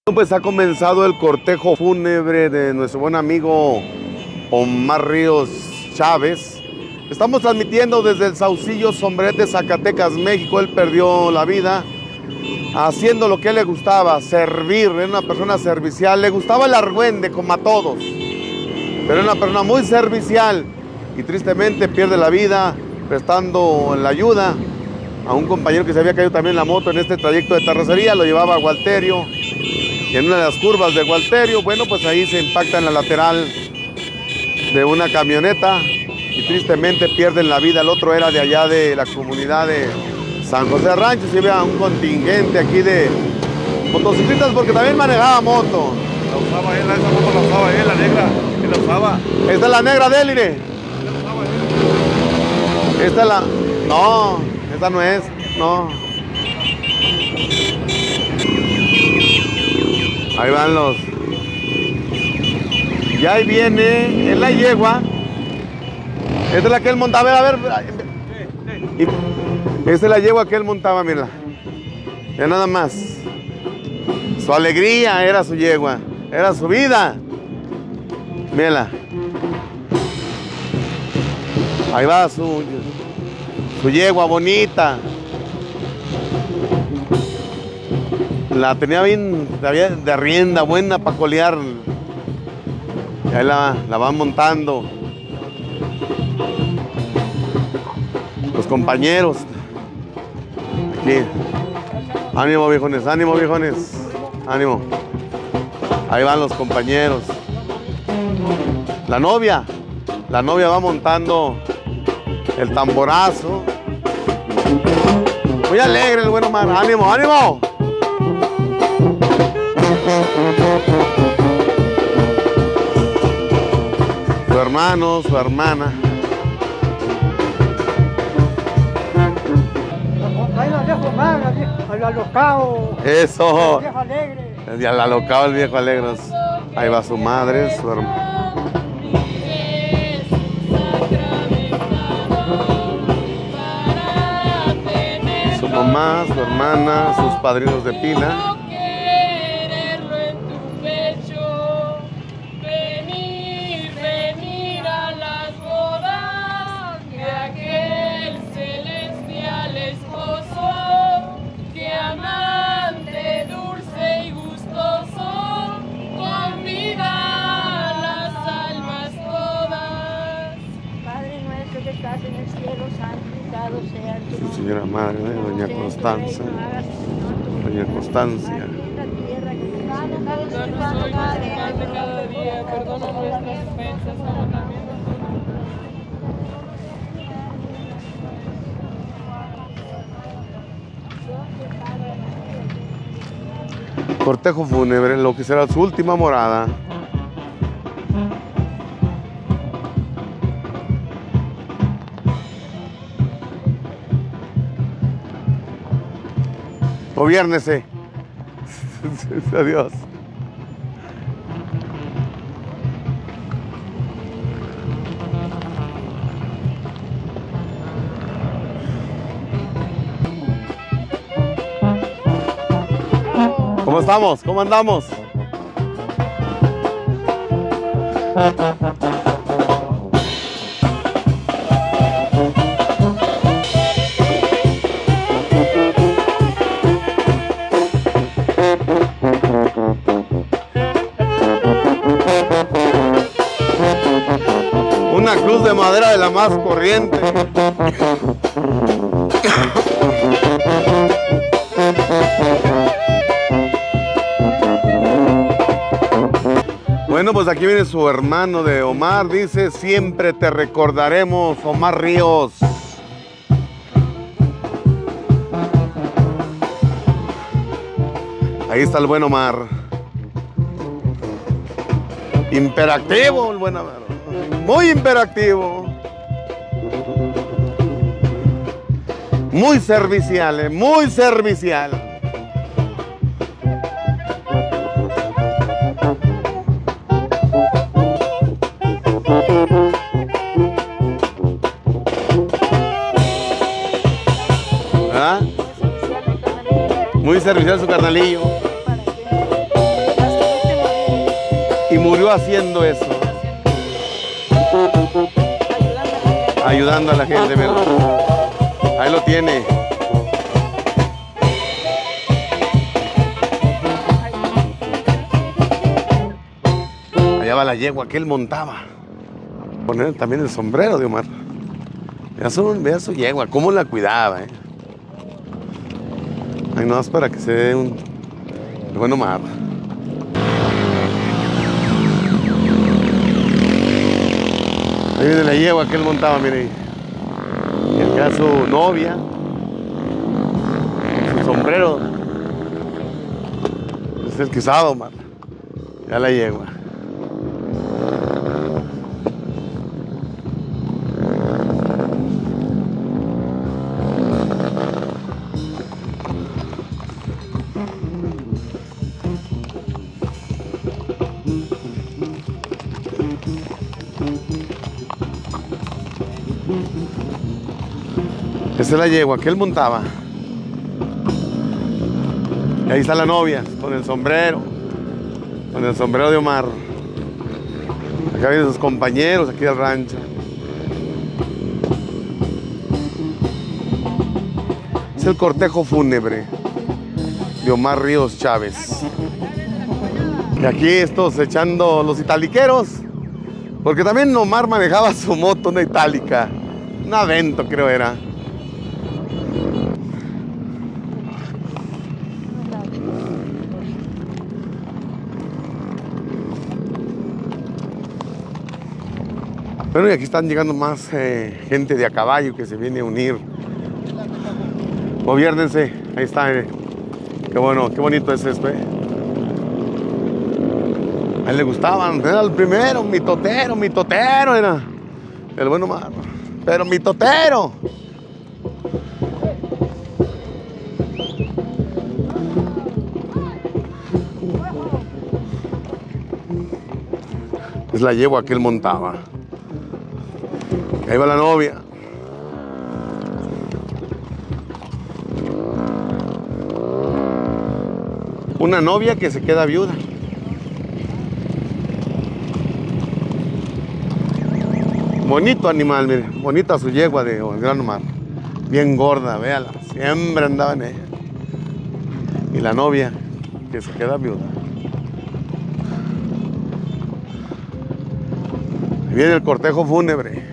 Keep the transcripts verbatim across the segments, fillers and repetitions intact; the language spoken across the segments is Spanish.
Pues ha comenzado el cortejo fúnebre de nuestro buen amigo Omar Ríos Chávez. Estamos transmitiendo desde el Saucillo Sombrerete, Zacatecas, México. Él perdió la vida haciendo lo que a él le gustaba, servir. Era una persona servicial, le gustaba el argüende como a todos, pero era una persona muy servicial y tristemente pierde la vida prestando la ayuda a un compañero que se había caído también en la moto en este trayecto de terracería. Lo llevaba a Gualterio y en una de las curvas de Gualterio, bueno, pues ahí se impacta en la lateral de una camioneta y tristemente pierden la vida. El otro era de allá de la comunidad de San José Rancho. Se había un contingente aquí de motociclistas porque también manejaba moto. La usaba él, esa moto la usaba él, la negra, él la usaba. Esta es la negra de él, Irene. La usaba él. Esta es la... No, esta no es, no. Ahí van los... Y ahí viene en la yegua. Esta es la que él montaba, a ver. Y esta es la yegua que él montaba, mira. Ya nada más. Su alegría era su yegua, era su vida. Mírala. Ahí va su, su yegua bonita. La tenía bien, había de rienda, buena para colear. Y ahí la, la van montando los compañeros. Aquí. Ánimo, viejones, ánimo, viejones. Ánimo. Ahí van los compañeros. La novia. La novia va montando el tamborazo. Muy alegre el buen Omar. Ánimo, ánimo. Su hermano, su hermana. Al alocao. Eso. El viejo alegre. Y al alocao, el viejo alegre. Ahí va su madre, su hermana. Su mamá, su hermana, sus padrinos de pila. En el cielo, santificado sea tu nombre. Señora Madre, ¿eh? Doña Constanza. Doña Constancia. Danos hoy nuestro pan de cada día, perdona nuestras ofensas, como también nosotros. Cortejo fúnebre, lo que será su última morada. Gobiérnese. Adiós. ¿Cómo estamos? ¿Cómo andamos? Una cruz de madera de la más corriente. Bueno, pues aquí viene su hermano de Omar. Dice: siempre te recordaremos, Omar Ríos. Ahí está el buen Omar. Imperactivo el buen Omar. Muy imperactivo. Muy servicial, eh, muy servicial. ¿Ah? Muy servicial su carnalillo. murió haciendo eso. Ayudando a la gente, ¿verdad? Ahí lo tiene. Allá va la yegua que él montaba. Poner también el sombrero de Omar. Vea su, vea su yegua, cómo la cuidaba, ¿eh? Ay, no, es para que se dé un... el buen Omar. Ahí viene la yegua que él montaba, mire. Y acá su novia. Con su sombrero. Es el que usaba, Omar. Ya la yegua. Esa es la yegua que él montaba. Y ahí está la novia con el sombrero. Con el sombrero de Omar. Acá vienen sus compañeros aquí al rancho. Es el cortejo fúnebre de Omar Ríos Chávez. Y aquí estos echando los italiqueros. Porque también Omar manejaba su moto, una itálica. Un Avento creo era. Bueno, y aquí están llegando más eh, gente de a caballo que se viene a unir. Gobiérnense, ahí está. Eh. Qué bueno, qué bonito es esto, eh. A él le gustaban, era el primero, mi totero, mi totero era. El bueno Omar. Pero mi totero. Es la yegua que él montaba. Ahí va la novia. Una novia que se queda viuda. Bonito animal, mire. Bonita su yegua de Gran Omar. Bien gorda, véala. Siempre andaba en ella. Y la novia que se queda viuda. Viene el cortejo fúnebre.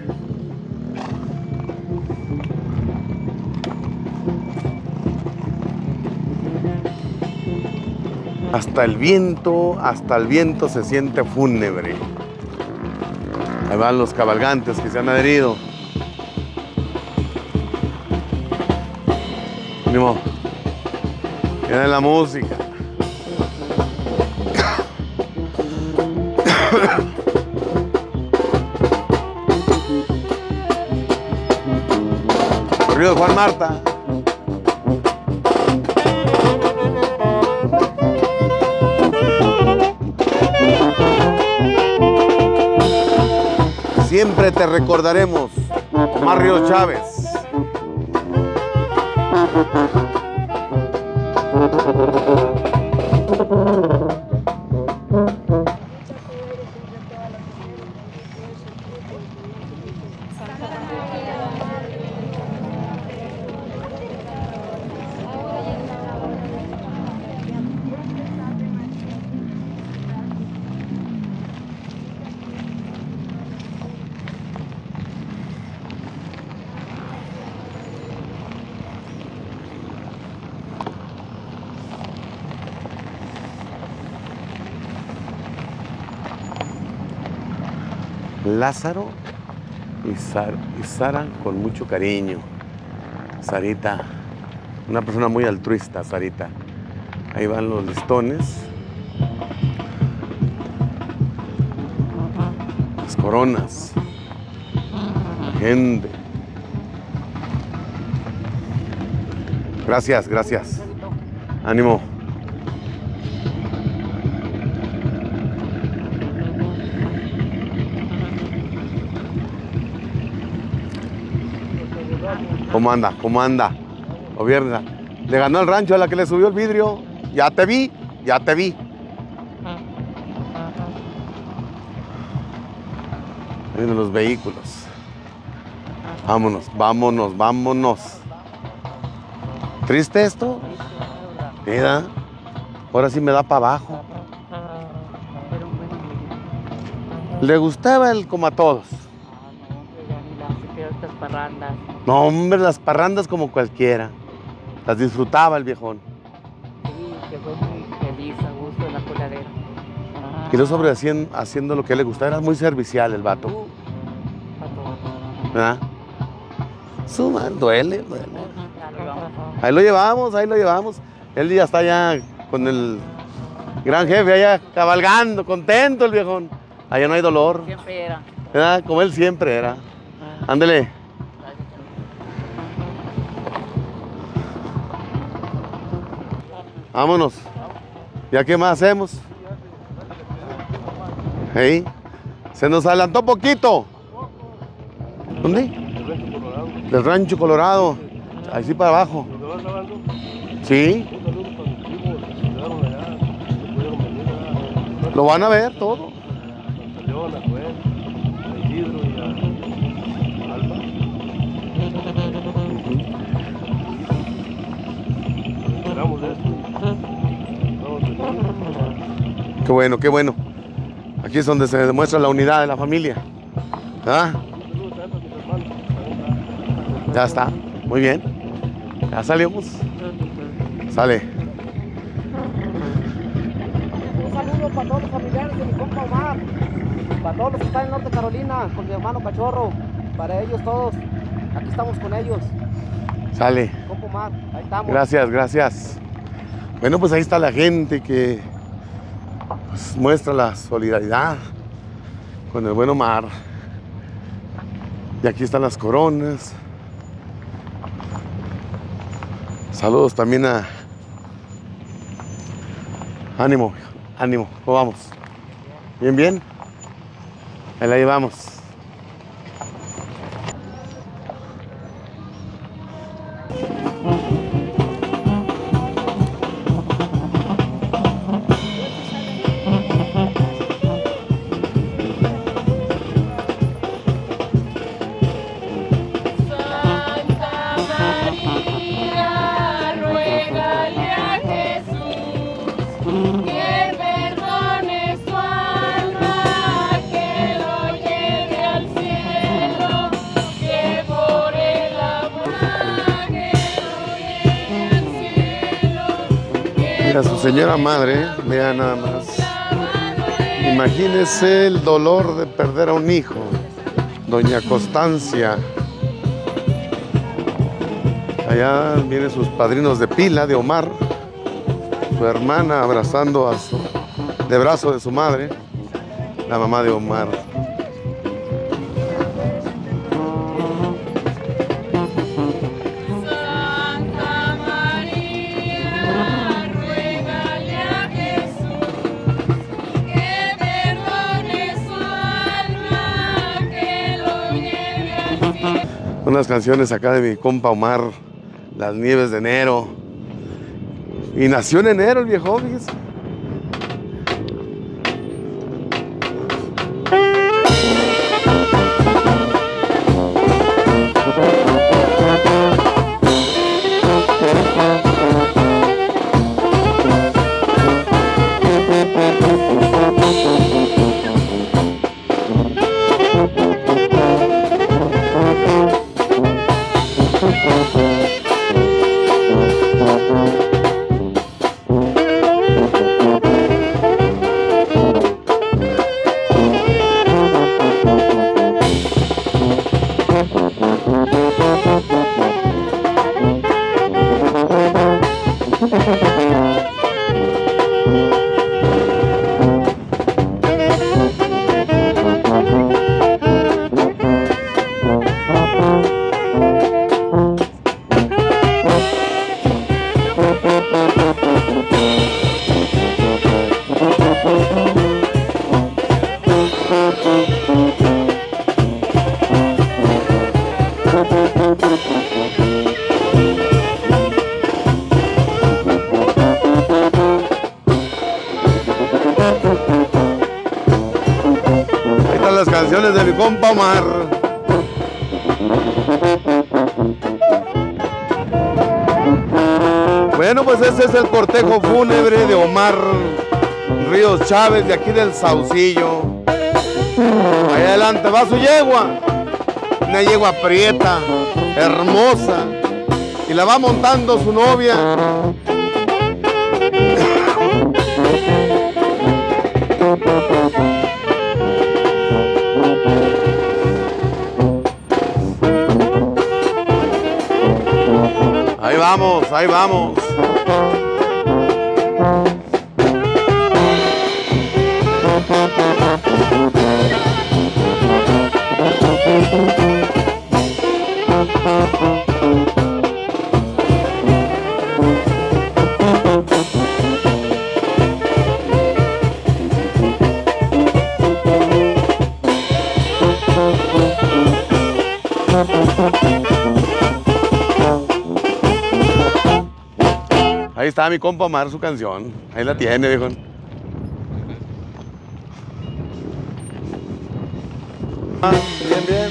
Hasta el viento, hasta el viento se siente fúnebre. Ahí van los cabalgantes que se han adherido. Ánimo. Viene la música. Corrido de Juan Marta. Siempre te recordaremos, Omar Ríos Chávez. Lázaro y, Sar, y Sara con mucho cariño. Sarita, una persona muy altruista, Sarita. Ahí van los listones. Las coronas. Gente. Gracias, gracias. Ánimo. ¿Cómo anda? ¿Cómo anda? Gobierna. Le ganó el rancho a la que le subió el vidrio. Ya te vi, ya te vi. Miren los vehículos. Vámonos, vámonos, vámonos. ¿Triste esto? Mira, ahora sí me da para abajo. Le gustaba el como a todos. Estas parrandas. No, hombre, las parrandas como cualquiera. Las disfrutaba el viejón. Sí, que fue muy feliz, a gusto en la coladera. Y luego sobre haciendo, haciendo lo que le gustaba, era muy servicial el vato. ¿Verdad? Su madre, duele, duele. Ahí lo llevamos, ahí lo llevamos. Él ya está allá con el gran jefe, allá cabalgando, contento el viejón. Allá no hay dolor. Siempre era. ¿Verdad? Como él siempre era. Ándele. Vámonos. ¿Ya qué más hacemos? Hey, se nos adelantó poquito. ¿Dónde? Del Rancho Colorado. Ahí sí para abajo. Sí. Lo van a ver todo. Qué bueno, qué bueno. Aquí es donde se demuestra la unidad de la familia. ¿Ah? Ya está, muy bien. Ya salimos. Sale. Un saludo para todos los familiares de mi compa Omar, para todos los que están en Norte Carolina, con mi hermano Cachorro, para ellos todos, aquí estamos con ellos. Sale. Compa Omar, ahí estamos. Gracias, gracias. Bueno, pues ahí está la gente que pues, muestra la solidaridad con el buen Omar. Y aquí están las coronas. Saludos también a... Ánimo, ánimo, ¿cómo vamos? ¿Bien, bien? Ahí la llevamos. A su señora madre, vea nada más. Imagínese el dolor de perder a un hijo. Doña Constancia. Allá vienen sus padrinos de pila, de Omar. Su hermana abrazando a su, de brazo de su madre, la mamá de Omar. Unas canciones acá de mi compa Omar, Las Nieves de Enero. Y nació en enero el viejo, fíjese. las canciones de mi compa Omar. Bueno, pues ese es el cortejo fúnebre de Omar Ríos Chávez, de aquí del Saucillo. Ahí adelante va su yegua, una yegua prieta, hermosa, y la va montando su novia. Ahí vamos, ahí vamos. Ahí está mi compa Omar, su canción. Ahí la tiene, viejo. Ah, bien, bien.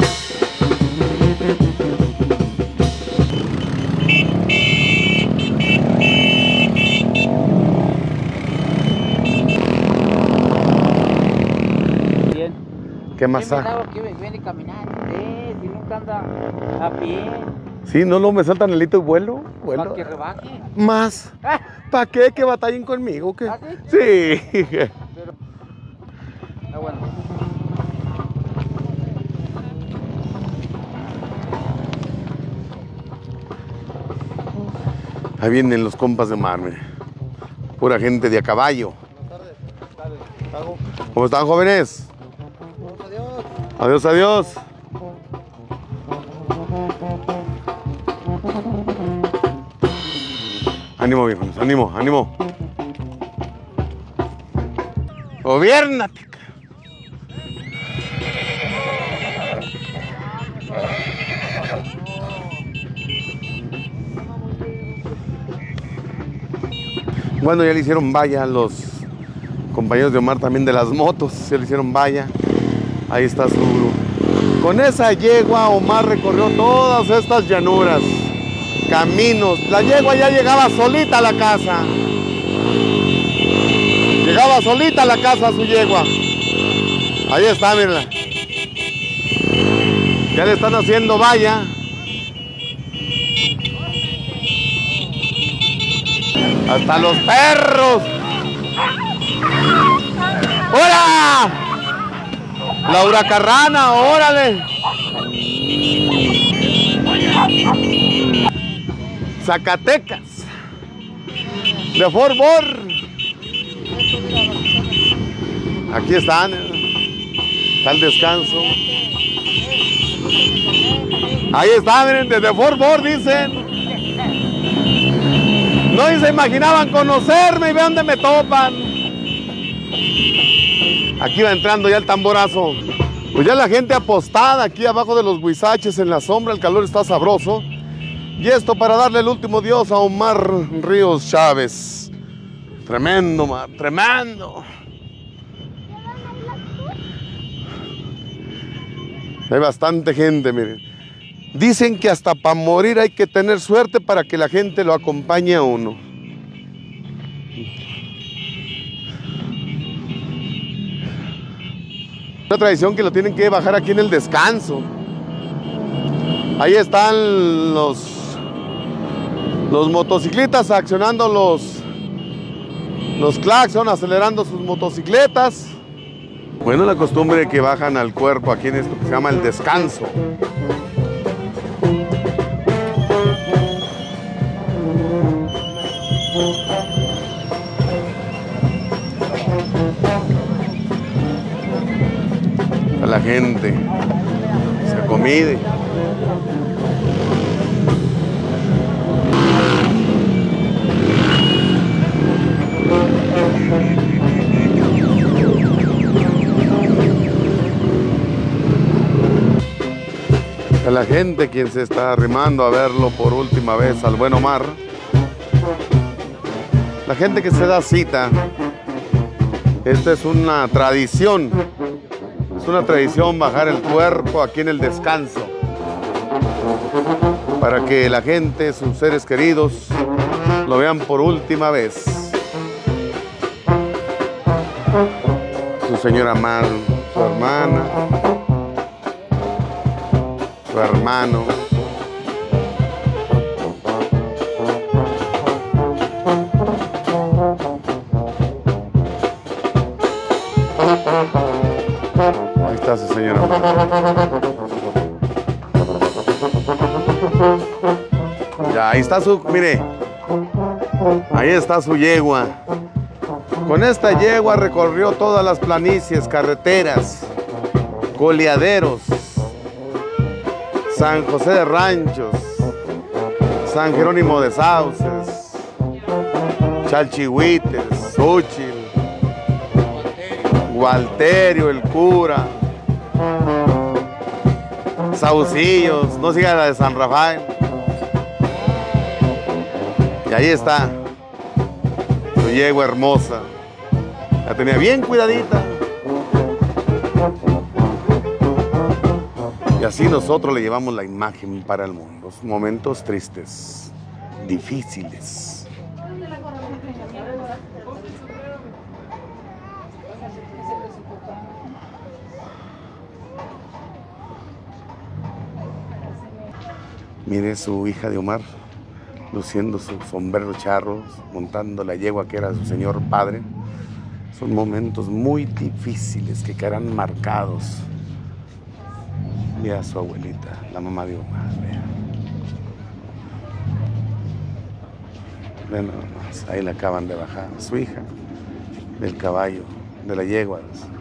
Bien. ¿Qué más Bien, hay? ¿verdad? Porque viene caminando, eh, si nunca anda a pie, Sí, no, no me saltan el hito y vuelo. vuelo. para que rebaje. Más. ¿Para qué? Que batallen conmigo. ¿Qué? ¿Ah, sí? Sí. Pero, ah, bueno. Ahí vienen los compas de mar, mire. Pura gente de a caballo. ¿Cómo están, jóvenes? Adiós, adiós. Ánimo, viejos, ánimo, ánimo. Gobiérnate. Bueno, ya le hicieron valla a los compañeros de Omar también de las motos, ya le hicieron valla. Ahí está su... Con esa yegua Omar recorrió todas estas llanuras, caminos. La yegua ya llegaba solita a la casa. Llegaba solita a la casa su yegua. Ahí está, mírenla. Ya le están haciendo valla. Hasta los perros. ¡Hola! Laura Carrana, órale. Zacatecas. De Fort Worth. Aquí están. Está el descanso. Ahí está, miren, desde Fort Worth dicen. No se imaginaban conocerme y vean dónde me topan. Aquí va entrando ya el tamborazo. Pues ya la gente apostada aquí abajo de los huizaches en la sombra, el calor está sabroso. Y esto para darle el último adiós a Omar Ríos Chávez. Tremendo, Omar, tremendo. Hay bastante gente, miren. Dicen que hasta para morir hay que tener suerte para que la gente lo acompañe a uno. Una tradición que lo tienen que bajar aquí en el descanso. Ahí están los, los motociclistas accionando los, los claxon, acelerando sus motocicletas. Bueno, la costumbre que bajan al cuerpo aquí en esto que se llama el descanso. A la gente se acomide. A la gente quien se está arrimando a verlo por última vez al buen Omar. La gente que se da cita. Esta es una tradición. Es Es una tradición bajar el cuerpo aquí en el descanso, para que la gente, sus seres queridos, lo vean por última vez. Su señora madre, su hermana, su hermano. Ahí está su señora madre. Ya, ahí está su, mire, ahí está su yegua. Con esta yegua recorrió todas las planicies, carreteras, coleaderos, San José de Ranchos, San Jerónimo de Sauces, Chalchihuites, Xúchil, Gualterio, el cura, Saucillos, no siga la de San Rafael. Y ahí está su yegua hermosa. La tenía bien cuidadita. Y así nosotros le llevamos la imagen para el mundo. Momentos tristes, difíciles. Mire su hija de Omar, luciendo su sombrero charro, montando la yegua que era su señor padre. Son momentos muy difíciles que quedarán marcados. Vea a su abuelita, la mamá de Omar, vea. Vean nada más, ahí la acaban de bajar, su hija, del caballo, de la yegua.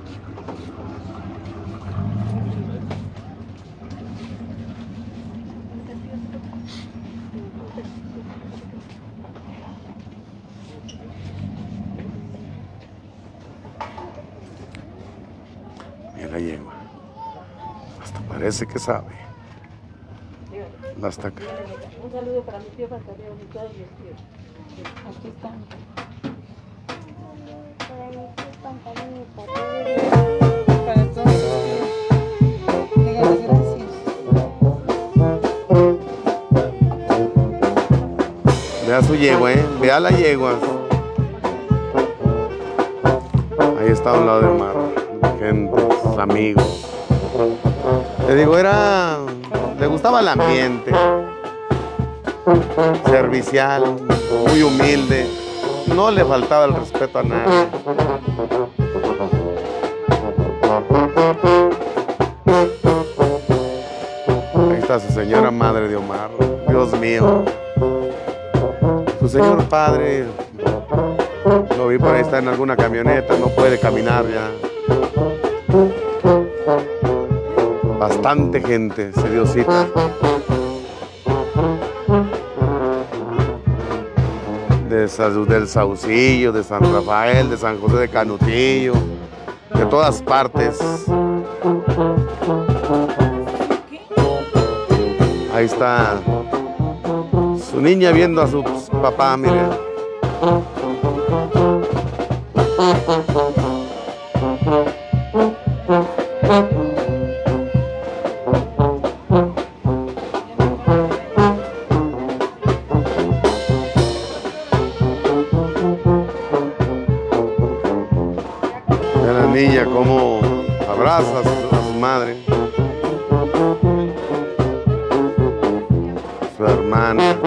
La yegua. Hasta parece que sabe. Hasta acá. Un saludo para mi tío Pantaleo y todos mis tíos. Aquí están. Para mi tío Pantaleo y para todos. Para todos sus tíos. Díganles gracias. Vea su yegua, ¿eh? Vea la yegua. Ahí está a un lado de Omar. Gente, amigos. Le digo, era... le gustaba el ambiente. Servicial, muy humilde. No le faltaba el respeto a nadie. Ahí está su señora madre de Omar. Dios mío. Su señor padre, lo vi por ahí, está en alguna camioneta, no puede caminar ya. Bastante gente se dio cita. De, del Saucillo, de San Rafael, de San José de Canutillo, de todas partes. Ahí está su niña viendo a su papá, mire. Ve a la niña como abraza a su, a su madre, su hermana.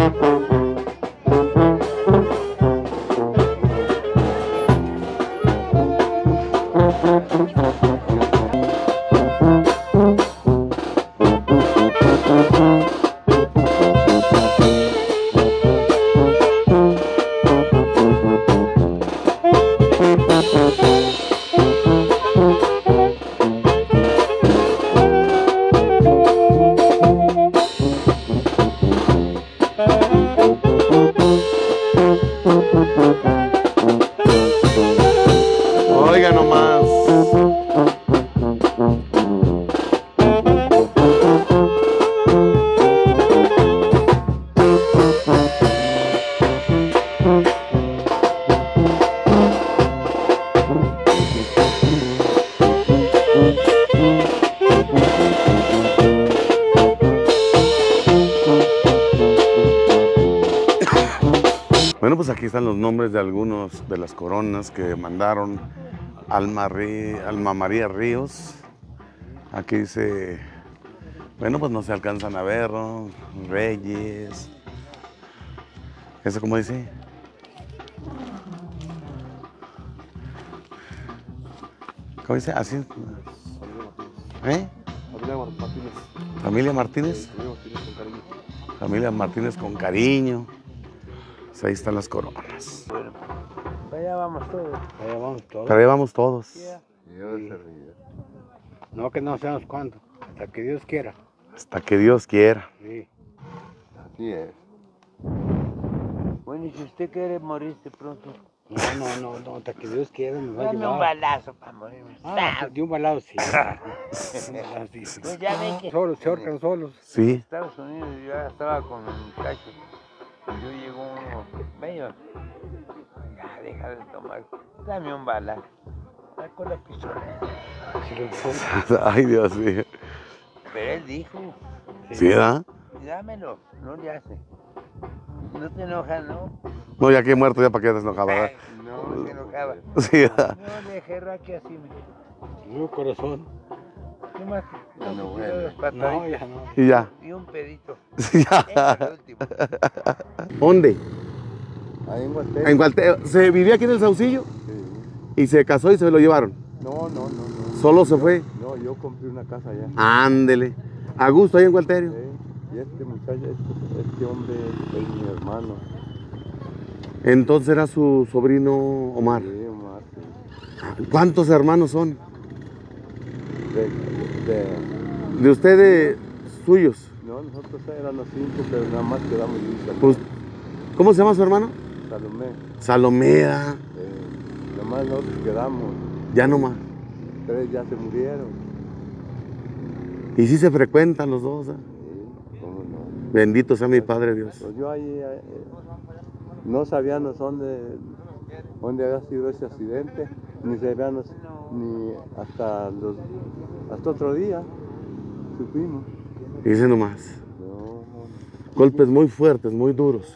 Oiga nomás. pues aquí están los nombres de algunos de las coronas que mandaron Alma, Rí- Alma María Ríos. Aquí dice, bueno, pues no se alcanzan a ver, ¿no? Reyes. ¿Eso cómo dice? ¿Cómo dice? Así. ¿Eh? Familia Martínez. Familia Martínez. Familia Martínez con cariño. Familia Martínez con cariño. Pues ahí están las coronas. Para allá vamos todos. Para allá vamos todos. Para allá vamos todos. Dios se ríe. No, que no sabemos cuándo. Hasta que Dios quiera. Hasta que Dios quiera. Sí. Así es. Bueno, y si usted quiere morirse pronto. No, no, no, no, hasta que Dios quiera nos va a Dame llevar. un balazo para morirme. Ah, de un balado sí. Un balado sí, sí. Pues ya ven que Solos, se ahorcan solos. Sí. Estados Unidos yo ya estaba con el muchacho. Yo llegó uno medio. Ya, deja de tomar. Dame un balazo. Sacó la pistola. Ay, Dios mío. Pero él dijo, ¿Sí, verdad? dámelo, no le hace. No te enojas, ¿no? No, ya que he muerto, ya para qué te enojaba, ¿verdad? No, se enojaba. Sí, ¿verdad? No, le dejé que así me. No, corazón. ¿Qué más? Ya no Dos vuelve. pataditas. No, ya no. Y ya. Y un pedito. Sí, Ese es ya. el último. ¿Dónde? Ahí en Guatemala. En Guatemala. ¿Se vivía aquí en el Saucillo? Sí. Y se casó y se lo llevaron. No, no, no, no. Solo se fue. No, yo compré una casa allá. Ándele. A gusto ahí en Gualterio. Sí. Y este muchacho, este, este hombre es mi hermano. Entonces era su sobrino Omar. Sí, Omar, sí. ¿Cuántos hermanos son? De, de, De ustedes, suyos. no, nosotros éramos cinco, pero nada más quedamos yo y Pues, ¿cómo se llama su hermano? Salomé. Salomea. Eh, nada más nosotros quedamos. Ya no más. Tres ya se murieron. Y sí se frecuentan los dos. ¿eh? Sí, cómo no. Bendito sea mi Padre Dios. Pues yo ahí eh, no sabíamos dónde, dónde había sido ese accidente, ni sabíamos ni hasta los hasta otro día supimos. Dice nomás. No, Golpes muy fuertes, muy duros.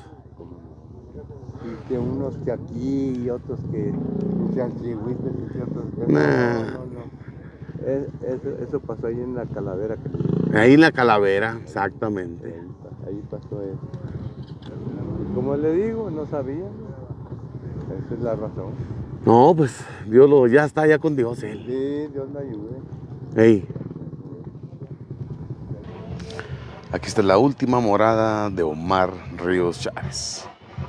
y que unos que aquí y otros que que antigüitos y otros que Nah. no, no, no. Es- eso, eso pasó ahí en la calavera que Ahí en la calavera, exactamente. ahí, pa- ahí pasó eso. Y como le digo, no sabía. Esa es la razón. No, pues Dios lo, ya está ya con Dios él. Sí, Dios me ayude. Ey. Aquí está la última morada de Omar Ríos Chávez.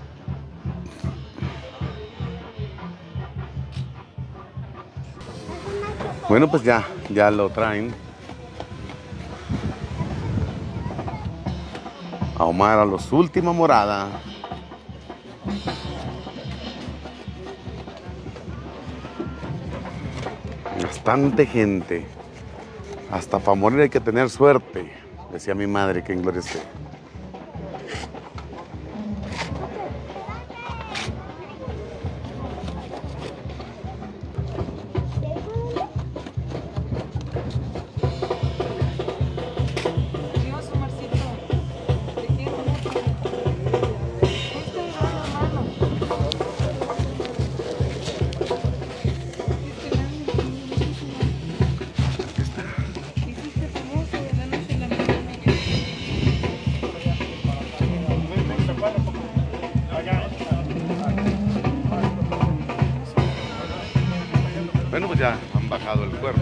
Bueno, pues ya, ya lo traen. A Omar a los última morada. Bastante gente. Hasta para morir hay que tener suerte, decía mi madre, que en gloria esté. Dios, Omarcito, te quiero mucho. Este gran hermano. Hiciste famoso de la noche a la mañana. Bueno, pues ya han bajado el cuerpo.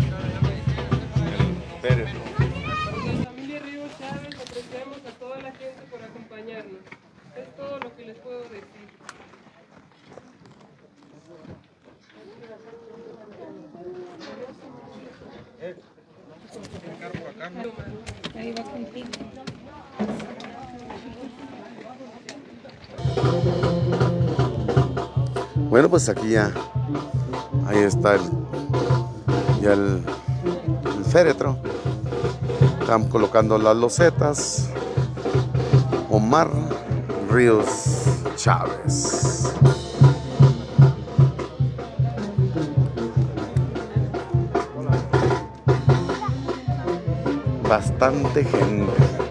El féretro. La familia Ríos Chávez apreciamos a toda la gente por acompañarnos. Es todo lo que les puedo decir. Ahí va contigo. Bueno, pues aquí ya, ahí está el, ya el, el féretro. Están colocando las losetas. Omar Ríos Chávez. Bastante gente.